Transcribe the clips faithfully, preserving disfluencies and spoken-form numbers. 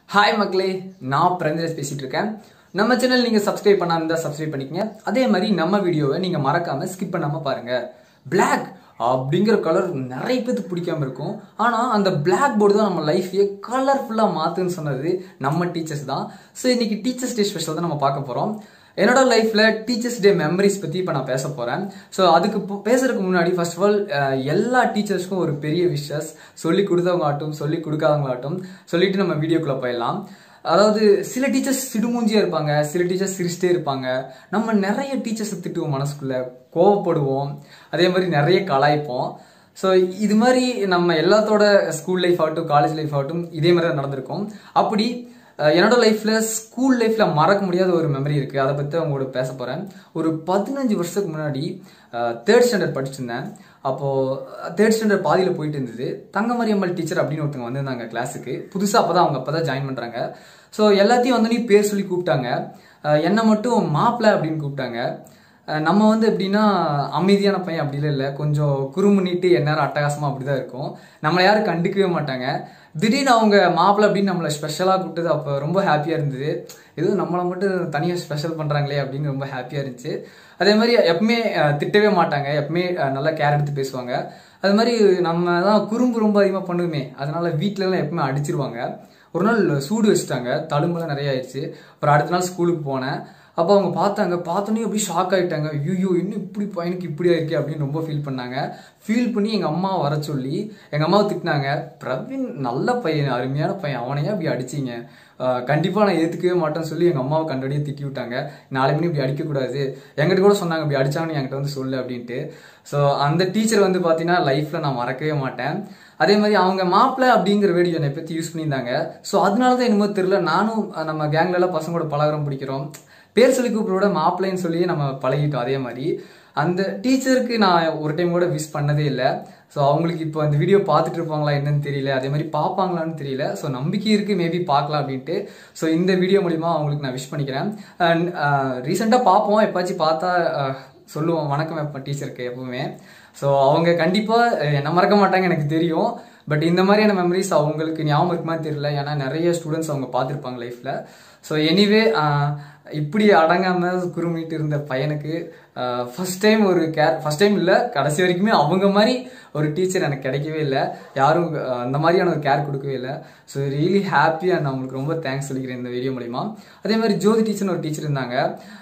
Hi மக்களே, நான் பிரவிந்த் ராஜ் பேசிட்டு இருக்கேன். நம்ம சேனல் நீங்க சப்ஸ்கிரைப் பண்ணாம இருந்தா சப்ஸ்கிரைப் பண்ணிக்கங்க. அதே மாதிரி நம்ம வீடியோவை நீங்க மறக்காம ஸ்கிப் பண்ணாம பாருங்க. Black அப்படிங்கிற கலர் நிறைய பேருக்கு பிடிக்காம இருக்கும். ஆனா அந்த Black போர்டு தான் நம்ம லைஃபையே கலர்ஃபுல்லா மாத்துன்னு சொன்னது நம்ம டீச்சர்ஸ் தான். சோ இன்னைக்கு டீச்சர்ஸ் டே ஸ்பெஷல் தான் நம்ம பார்க்க போறோம். என்னோட லைஃப்ல டீச்சர்ஸ் டே மெமரிஸ் பத்தி இப்ப நான் பேச போறேன். சோ அதுக்கு பேசுறதுக்கு முன்னாடி ஃபர்ஸ்ட் ஆஃப் ஆல் எல்லா டீச்சர்ஸ்க்கும் ஒரு பெரிய விஷஸ் சொல்லி கொடுத்தவங்க ஆட்டும் சொல்லி கொடுக்காதவங்களாட்டும் சொல்லிட்டு நம்ம வீடியோக்குள்ள போயிடலாம். அதாவது சில டீச்சர்ஸ் சிடுமூஞ்சியா இருப்பாங்க, சில டீச்சர்ஸ் சிரிச்சிட்டே இருப்பாங்க. நம்ம நிறைய டீச்சர்ஸ் திட்டுவோம், மனசுக்குள்ள கோவப்படுவோம், அதே மாதிரி நிறைய கலாய்ப்போம். ஸோ இது மாதிரி நம்ம எல்லாத்தோட ஸ்கூல் லைஃப் ஆகட்டும் காலேஜ் லைஃப் ஆகட்டும் இதே மாதிரி தான் நடந்திருக்கும். அப்படி என்னோட லைஃப்ல ஸ்கூல் லைஃப்ல மறக்க முடியாத ஒரு மெமரி இருக்கு. அதை பத்தி அவங்களோட பேச போறேன். ஒரு பதினஞ்சு வருஷத்துக்கு முன்னாடி தேர்ட் ஸ்டாண்டர்ட் படிச்சிருந்தேன். அப்போ தேர்ட் ஸ்டாண்டர்ட் பாதியில போயிட்டு இருந்தது. தங்கமரியம்மல் டீச்சர் அப்படின்னு ஒருத்தவங்க வந்திருந்தாங்க கிளாஸுக்கு. புதுசா அப்பதான் அவங்க அப்பதான் ஜாயின் பண்றாங்க. ஸோ எல்லாத்தையும் வந்து நீ பேர் சொல்லி கூப்பிட்டாங்க. என்னை மட்டும் மாப்பிள்ள அப்படின்னு கூப்பிட்டாங்க. நம்ம வந்து எப்படின்னா அமைதியான பையன் அப்படிலாம் இல்லை, கொஞ்சம் குறுமுன்னிட்டு எந்நேரம் அட்டகாசமா அப்படிதான் இருக்கும். நம்மளை யாரும் கண்டுக்கவே மாட்டாங்க. திடீர்னு அவங்க மாப்பிள்ள அப்படின்னு நம்மளை ஸ்பெஷலாக கூப்பிட்டது அப்போ ரொம்ப ஹாப்பியாக இருந்தது. எதுவும் நம்மளை மட்டும் தனியாக ஸ்பெஷல் பண்ணுறாங்களே அப்படின்னு ரொம்ப ஹாப்பியாக இருந்துச்சு. அதே மாதிரி எப்பவுமே திட்டவே மாட்டாங்க, எப்பவுமே நல்லா கேர் எடுத்து பேசுவாங்க. அது மாதிரி நம்ம தான் குறும்பு ரொம்ப அதிகமாக பண்ணுவோமே, அதனால வீட்டிலலாம் எப்பவுமே அடிச்சிருவாங்க. ஒரு நாள் சூடு வச்சுட்டாங்க, தழும்பெல்லாம் நிறைய ஆயிடுச்சு. அப்புறம் அடுத்த நாள் ஸ்கூலுக்கு போனேன். அப்போ அவங்க பார்த்தாங்க, பார்த்தோன்னே அப்படியே ஷாக் ஆகிட்டாங்க. ஐயோ இன்னும் இப்படி பையனுக்கு இப்படியா இருக்கே அப்படின்னு ரொம்ப ஃபீல் பண்ணாங்க. ஃபீல் பண்ணி எங்கள் அம்மாவை வர சொல்லி எங்கள் அம்மாவை திட்டினாங்க. பிரவீன் நல்ல பையன், அருமையான பையன், அவனையே அப்படி அடிச்சிங்க, கண்டிப்பாக நான் ஏற்றுக்கவே மாட்டேன்னு சொல்லி எங்கள் அம்மாவை கண்டடியே திட்டி விட்டாங்க. நாளை மணி இப்படி அடிக்கக்கூடாது, எங்கிட்ட கூட சொன்னாங்க இப்படி அடிச்சாங்கன்னு என்கிட்ட வந்து சொல்லு அப்படின்ட்டு. ஸோ அந்த டீச்சர் வந்து பார்த்தீங்கன்னா லைஃப்பில் நான் மறக்கவே மாட்டேன். அதே மாதிரி அவங்க மாப்பிள்ள அப்படிங்கிற வேர்டு என்னை பற்றி யூஸ் பண்ணியிருந்தாங்க. ஸோ அதனால தான் என்னமோ தெரியல, நானும் நம்ம கேங்லலாம் பசங்களோட பழகிறோம், பிடிக்கிறோம், பேர் சொல்லி கூப்பிட மாப்பிள்ளைன்னு சொல்லி நம்ம பழகிட்டோம். அதே மாதிரி அந்த டீச்சருக்கு நான் ஒரு டைம் கூட விஷ் பண்ணதே இல்லை. ஸோ அவங்களுக்கு இப்போ அந்த வீடியோ பார்த்துட்டு இருப்பாங்களா என்னன்னு தெரியல, அதே மாதிரி பார்ப்பாங்களான்னு தெரியல. ஸோ நம்பிக்கை இருக்கு மேபி பார்க்கலாம் அப்படின்ட்டு. ஸோ இந்த வீடியோ மூலிமா அவங்களுக்கு நான் விஷ் பண்ணிக்கிறேன். அண்ட் ரீசெண்டாக பார்ப்போம், எப்பாச்சும் பார்த்தா சொல்லுவோம் வணக்கம் எப்போ டீச்சருக்கு எப்பவுமே. ஸோ அவங்க கண்டிப்பாக என்ன மறக்க மாட்டாங்க எனக்கு தெரியும். பட் இந்த மாதிரியான மெமரிஸ் அவங்களுக்கு ஞாபகம் இருக்குமா தெரியல, ஏன்னா நிறைய ஸ்டூடெண்ட்ஸ் அவங்க பார்த்துருப்பாங்க லைஃப்பில். ஸோ எனிவே இப்படி அடங்காமல் குறுமிட்டு இருந்த பையனுக்கு ஃபர்ஸ்ட் டைம் ஒரு கேர், ஃபர்ஸ்ட் டைம் இல்லை கடைசி வரைக்குமே அவங்க மாதிரி ஒரு டீச்சர் எனக்கு கிடைக்கவே இல்லை. யாரும் அந்த மாதிரியான ஒரு கேர் கொடுக்கவே இல்லை. ஸோ ரியலி ஹாப்பி அண்ட் அவங்களுக்கு ரொம்ப தேங்க்ஸ் சொல்லிக்கிறேன் இந்த வீடியோ மூலிமா. அதே மாதிரி ஜோதி டீச்சர்னு ஒரு டீச்சர் இருந்தாங்க.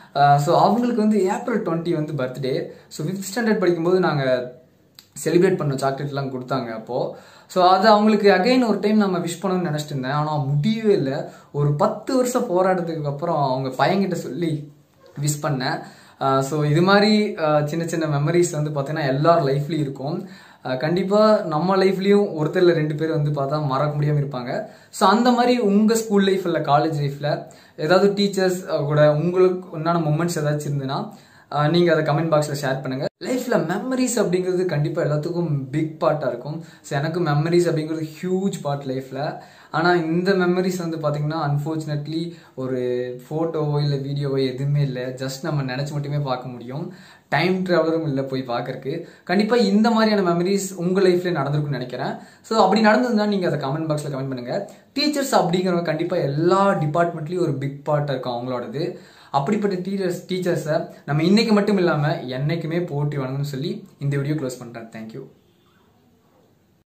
ஸோ அவங்களுக்கு வந்து ஏப்ரல் டுவெண்ட்டி வந்து பர்த்டே. ஸோ ஃபிஃப்த் ஸ்டாண்டர்ட் படிக்கும்போது நாங்கள் செலிப்ரேட் பண்ணோம், சாக்லேட்லாம் கொடுத்தாங்க அப்போது. ஸோ அது அவங்களுக்கு அகைன் ஒரு டைம் நம்ம விஷ் பண்ணணும்னு நினச்சிட்டு இருந்தேன், ஆனால் முடியவே இல்லை. ஒரு பத்து வருஷம் போராட்டத்துக்கு அப்புறம் அவங்க பையன்கிட்ட சொல்லி விஷ் பண்ணேன். ஸோ இது மாதிரி சின்ன சின்ன மெமரிஸ் வந்து பார்த்தீங்கன்னா எல்லார் லைஃப்லையும் இருக்கும். கண்டிப்பாக நம்ம லைஃப்லையும் ஒருத்தர்ல ரெண்டு பேர் வந்து பார்த்தா மறக்க முடியாமல் இருப்பாங்க. ஸோ அந்த மாதிரி உங்கள் ஸ்கூல் லைஃப் இல்லை காலேஜ் லைஃப்பில் ஏதாவது டீச்சர்ஸ் கூட உங்களுக்கு உண்டான மொமெண்ட்ஸ் ஏதாச்சும் இருந்துன்னா நீங்கள் அதை கமெண்ட் பாக்ஸில் ஷேர் பண்ணுங்கள். லைஃப்பில் மெமரிஸ் அப்படிங்கிறது கண்டிப்பாக எல்லாத்துக்கும் பிக் பார்ட்டாக இருக்கும். ஸோ எனக்கு மெமரிஸ் அப்படிங்கிறது ஹியூஜ் பார்ட் லைஃப்பில். ஆனால் இந்த மெமரிஸ் வந்து பார்த்தீங்கன்னா அன்ஃபார்ச்சுனேட்லி ஒரு ஃபோட்டோவோ இல்லை வீடியோவோ எதுவுமே இல்லை, ஜஸ்ட் நம்ம நினச்சி மட்டுமே பார்க்க முடியும். டைம் ட்ராவலரும் இல்லை போய் பார்க்கறக்கு. கண்டிப்பாக இந்த மாதிரியான மெமரிஸ் உங்கள் லைஃப்ல நடந்திருக்குன்னு நினைக்கிறேன். ஸோ அப்படி நடந்ததுன்னா நீங்கள் அதை கமெண்ட் பாக்ஸில் கமெண்ட் பண்ணுங்கள். டீச்சர்ஸ் அப்படிங்கிறவங்க கண்டிப்பாக எல்லா டிபார்ட்மெண்ட்லேயும் ஒரு பிக் பார்ட்டாக இருக்கும் அவங்களோடது. அப்படிப்பட்ட டீச்சர்ஸ் டீச்சர்ஸை நம்ம இன்னைக்கு மட்டும் இல்லாமல் என்னைக்குமே போட்டி வணங்கணும்னு சொல்லி இந்த வீடியோ க்ளோஸ் பண்ணுறேன். தேங்க்யூ.